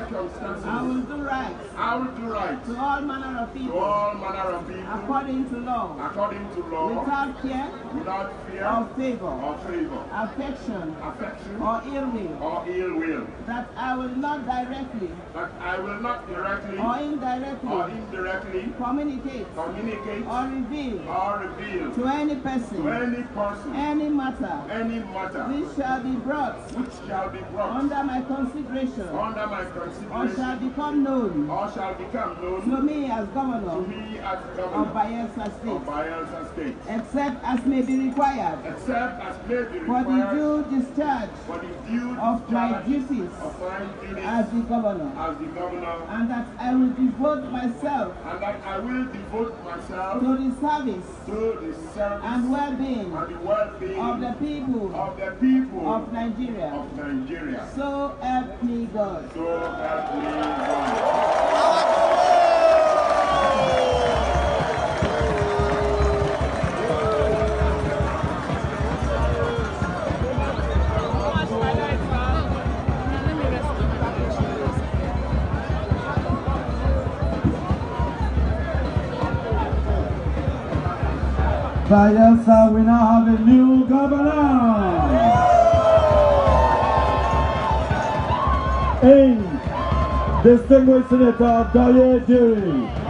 circumstances. I will do right. I will do right. To all manner of people. To all manner of people. According to law. According to law. Without fear. Without fear. Or favor. Or favor. Affection. Affection. Or ill will. Or ill will. That I will not directly. That I will not directly. Or indirectly. Or indirectly. Communicate. Communicate. Or reveal. Or reveal. To any person. To any person. Any matter. Any matter. Which shall be brought. Which shall be brought. Under my consideration. Under my consideration. Or shall become known. Or shall become known. To me as governor. To me as governor. Of Bayelsa State. Of Bayelsa State. Except as may be required. Except as may be required. For the due discharge. For the due of my duties. Of my duties. As the governor. As the governor. And that I will devote myself. And that I will devote myself. To the service. To the service. And well-being. And the well-being. Of the people. Of the people. Of Nigeria. Of Nigeria. So help me God. So help me God. Bayelsa, we now have a new governor. Distinguished Senator Duoye Diri.